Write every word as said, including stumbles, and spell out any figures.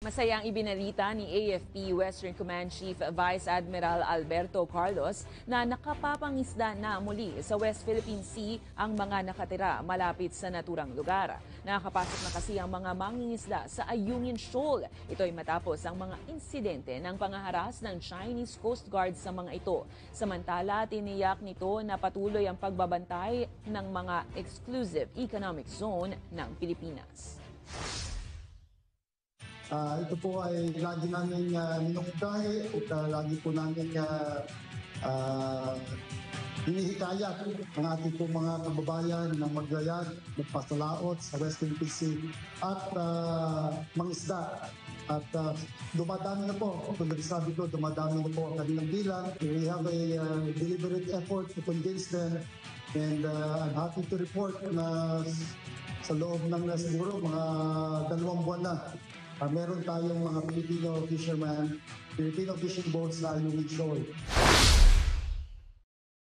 Masayang ibinalita ni A F P Western Command Chief Vice Admiral Alberto Carlos na nakapapangisda na muli sa West Philippine Sea ang mga nakatira malapit sa naturang lugar. Nakakapasok na kasi ang mga mangingisda sa Ayungin Shoal. Ito ay matapos ang mga insidente ng pangaharas ng Chinese Coast Guard sa mga ito. Samantala, tiniyak nito na patuloy ang pagbabantay ng mga exclusive economic zone ng Pilipinas. Uh, ito po ay lagi namin uh, minungkahi at uh, lagi po namin uh, uh, hinihikayat ang ating po mga kababayan na maglayag, magpasalaot sa West Philippine Sea at uh, mangisda. At uh, dumadami na po, kung sabi ko, dumadami na po ang kanilang bilang. We have a uh, deliberate effort to convince them, and uh, I'm happy to report na sa loob ng uh, siguro mga dalawang buwan na, Uh, meron tayong mga Filipino fishermen, Filipino fishing boats na Ayungin Shoal.